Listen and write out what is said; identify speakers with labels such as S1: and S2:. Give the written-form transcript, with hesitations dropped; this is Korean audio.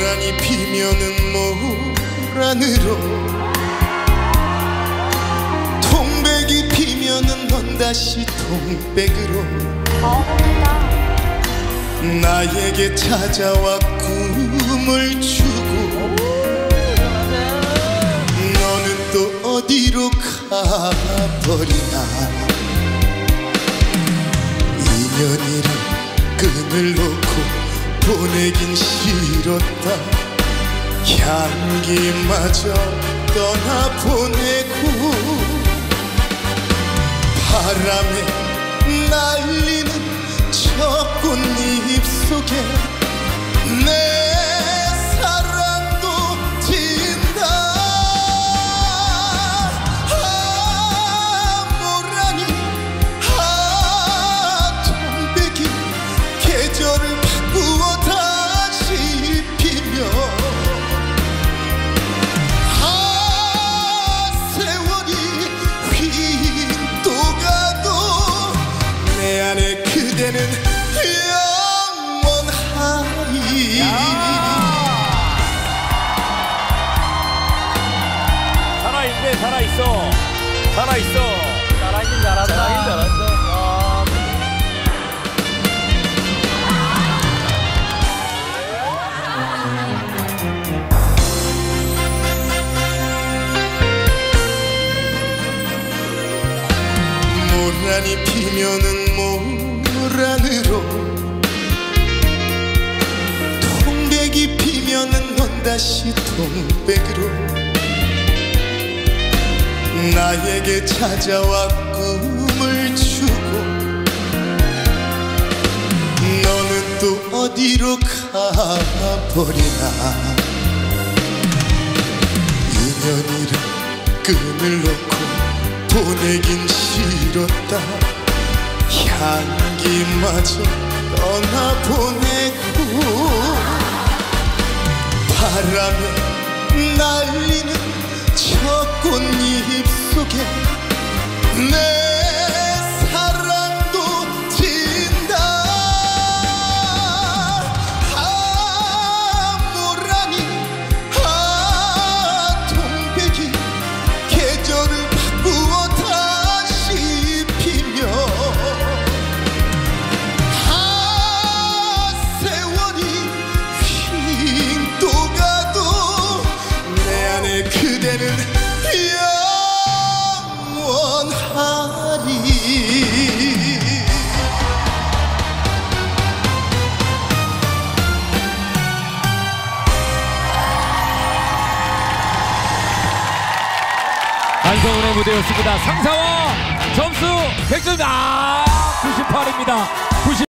S1: 모란이 피면은 모란으로, 통백이 피면은 넌 다시 통백으로 나에게 찾아와 꿈을 주고 너는 또 어디로 가버리나. 인연이란 끈을 놓고 보내긴 싫었다. 향기마저 떠나보내고 바람에 날리는 저 꽃잎 속에 내 사랑도 진다. 모란이 통백이 계절을 바꾸어 다시 피며 세월이 휙 또 가도 내 안에 그대는 영원하리.
S2: 살아있네. 살아있어. 살아있어. 잘하긴 잘한다. 잘하긴 잘한다.
S1: 모란이 피면은 모란으로, 통백이 피면은 넌 다시 통백으로 나에게 찾아와 꿈을 주고 너는 또 어디로 가버리나. 인연이란 끈을 놓고 보내긴 싫었다. 향기마저 떠나보내고 바람에 날리는 저 꽃잎 속에 내 사랑도 진다. 모란이 통백이 계절을 바꾸어 다시 피며 세월이 휙 또 가도 내 안에 그대는 영원하리.
S2: 한성운의 무대였습니다. 상사와 점수 100점. 98입니다.